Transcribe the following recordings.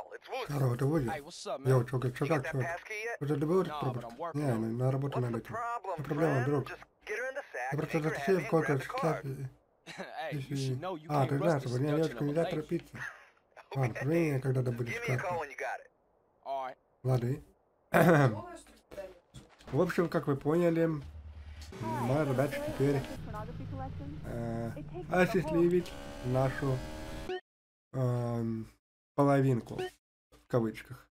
Здорово, ты водишь? Йоу, чувак, чувак, чувак. Уже добыл этот пропуск? Не, на работу надо идти. Что проблема, друг? Я просто затащил в кое-что шляп и... А, ты знаешь, что мне девочку нельзя торопиться. Ладно, позвони мне, когда добудешь карту. Ладно, и... В общем, как вы поняли, моя задача теперь осчастливить нашу половинку, в кавычках.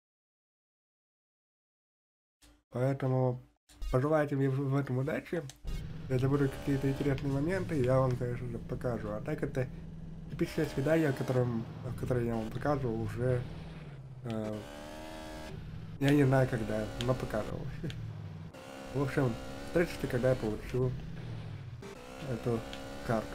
Поэтому пожелайте мне в этом удачи. Если будут какие-то интересные моменты, я вам, конечно же, покажу. А так это типичное свидание, которое я вам показывал уже... я не знаю когда, но показывал. В общем, встретимся, когда я получу эту карту.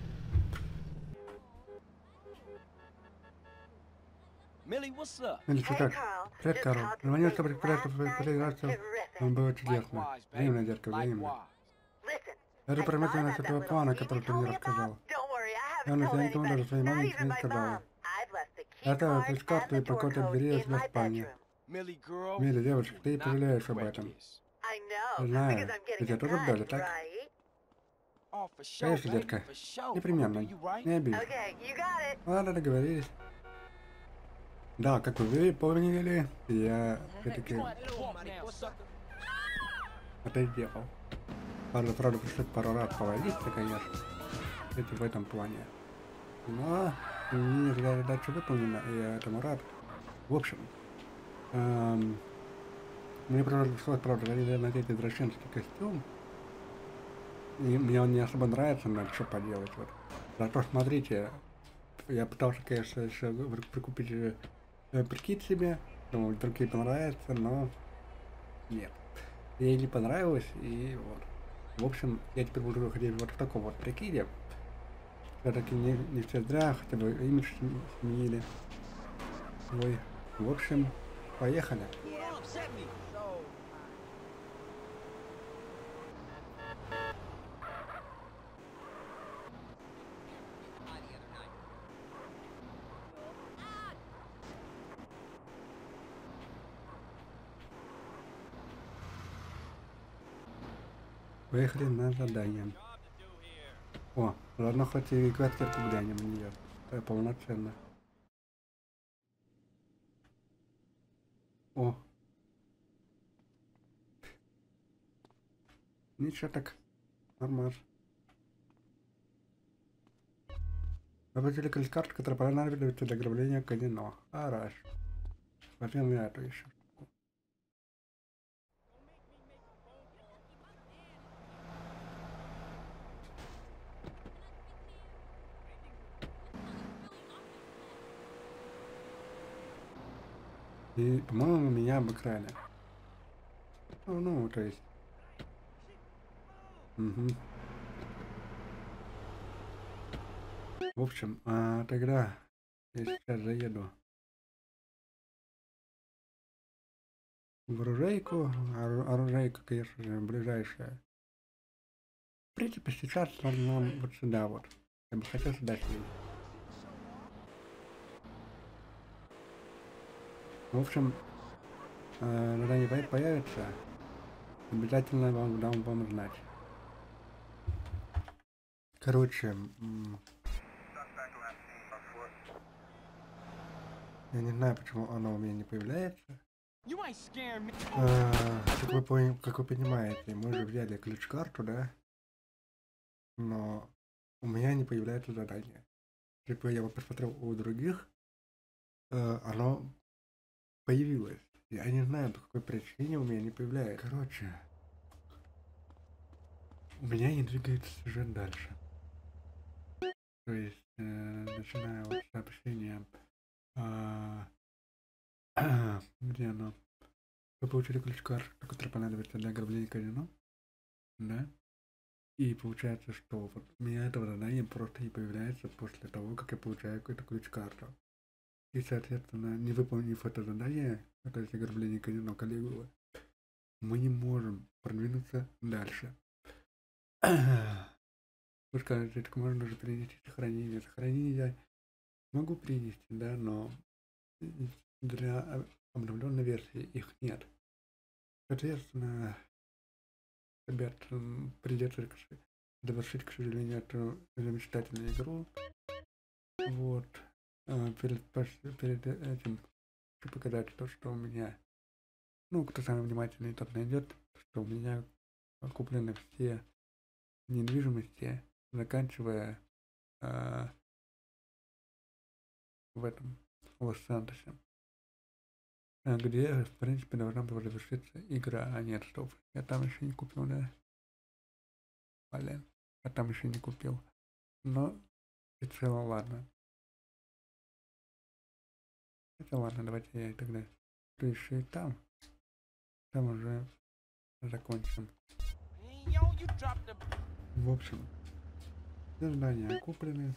Милли, что как? Привет, Карл. Звонил, чтобы предприятие, он было чудесно. Взаимно, детка, взаимно. Это промышленность этого плана, который ты мне рассказал. Я никому даже своей маме ничего не сказала. Я оставил ключ карту и прокот от двери у себя в спальне. Милли, девочка, ты пожалеешь об этом. Я знаю. Ведь я тоже в доле, так? Конечно, детка. Непременно. Не обидишь. Ладно, договорились. Да, как вы поняли, я все-таки это сделал. Правда, пришлось пару раз повозиться, конечно, в этом плане. Но задача выполнена, и я этому рад. В общем, мне пришлось, правда, надеть извращенский костюм. И мне он не особо нравится, но что поделать. Вот. Зато смотрите, я пытался, конечно, еще прикупить прикид себе, думаю, вдруг ей понравится, но нет. Ей не понравилось, и вот. В общем, я теперь буду ходить вот в таком вот прикиде. Все-таки не все зря, хотя бы имидж сменили. Ой, в общем, поехали. Поехали на задание. О, ладно, хоть и квартирку глянем на нее. Полноценно. О. Ничего так. Нормально. Вы получили ключ-карту, которая понадобится для ограбления казино. Хорошо. Возьмем я эту еще. И, по-моему, меня обыграли. Ну, то есть. Угу. В общем, тогда я сейчас заеду в оружейку. Оружейка, конечно же, ближайшая. В принципе, сейчас нам вот сюда вот. Я бы хотел сюда съездить. В общем, когда они появятся, обязательно дам вам знать. Короче, я не знаю, почему оно у меня не появляется. Как вы понимаете, мы же взяли ключ-карту, да? Но у меня не появляется задание. Типа я посмотрел у других, оно появилось. Я не знаю, по какой причине у меня не появляется. Короче, у меня не двигается сюжет дальше. То есть, начиная от сообщения, где оно? Вы получили ключ-карту, которая понадобится для ограбления казино, да? И получается, что вот у меня этого задания просто не появляется после того, как я получаю какую-то ключ-карту. И, соответственно, не выполнив это задание, то есть ограбление казино коллегу, мы не можем продвинуться дальше. Вы скажете, так можно же принести сохранение. Сохранение я могу принести, да, но для обновленной версии их нет. Соответственно, ребят, придется завершить, к сожалению, эту замечательную игру. Вот. Перед этим хочу показать то, что у меня, ну, кто самый внимательный, тот найдет, что у меня куплены все недвижимости, заканчивая в этом Лос-Сантосе, где, в принципе, должна была завершиться игра, а нет, стоп, я там еще не купил, да? Блин, я там еще не купил. Но, в целом, ладно. Это ладно, давайте я тогда еще и там уже закончим. В общем, все здания куплены.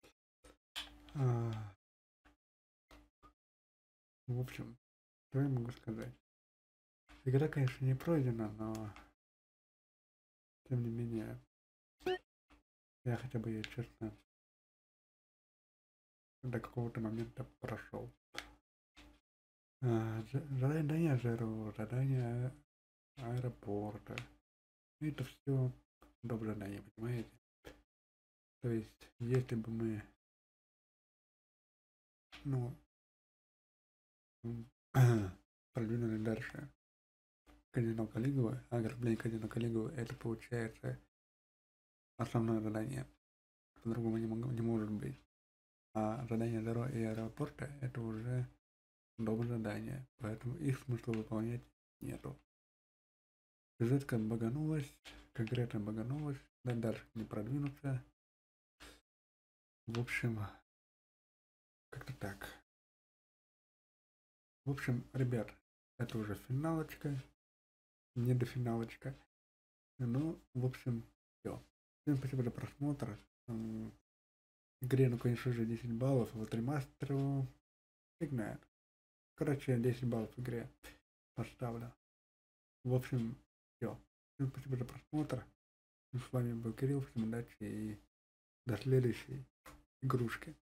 В общем, что я могу сказать? Игра, конечно, не пройдена, но тем не менее, я хотя бы ее честно до какого-то момента прошел. Задание Zero, задание аэропорта. Это все доброе задание, понимаете? То есть, если бы мы, ну, продвинули дальше казино Калигулы, ограбление казино Калигулы, это получается основное задание. По-другому не может быть. А задание Zero и аэропорта это уже доброе задание, поэтому их смысла выполнять нету. Сюжетка баганулась, конкретно баганулась, дальше не продвинуться. В общем, как-то так. В общем, ребят, это уже финалочка, не до финалочка. Ну, в общем, все. Всем спасибо за просмотр. Игре, ну, конечно же, 10 баллов, а вот ремастеру фиг знает. Короче, 10 баллов игре поставлю. В общем, все. Всем спасибо за просмотр. С вами был Кирилл, всем удачи и до следующей игрушки.